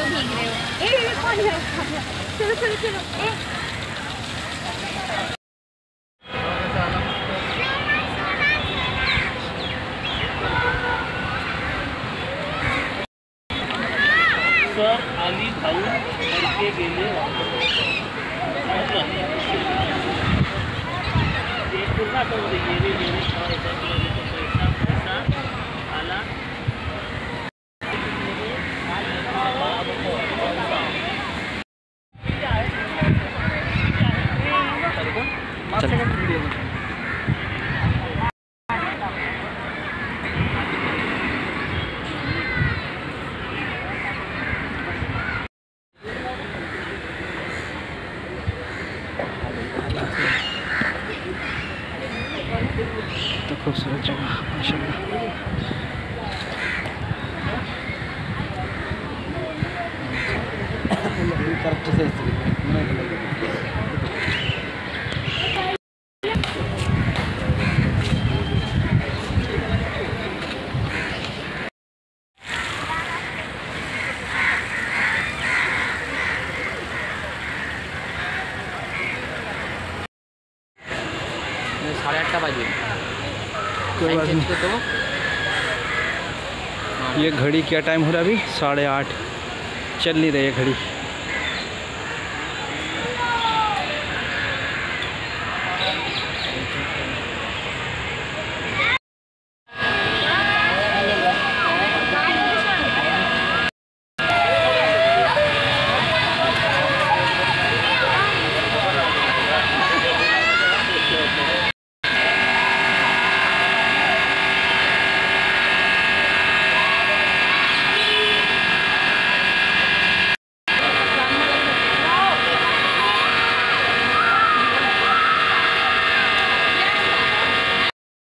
क्यों भीग रहे हो? ए पानी है, चलो चलो चलो। सर आली भाऊ लड़के गेले पूर्ण करून गेले पैसा आला तो खूबसूरत जगह माशाल्लाह। करेक्ट से साढ़े 8 बजे कोई बात नहीं। तो ये घड़ी क्या टाइम हो रहा है अभी? 8:30। चल नहीं रही है घड़ी।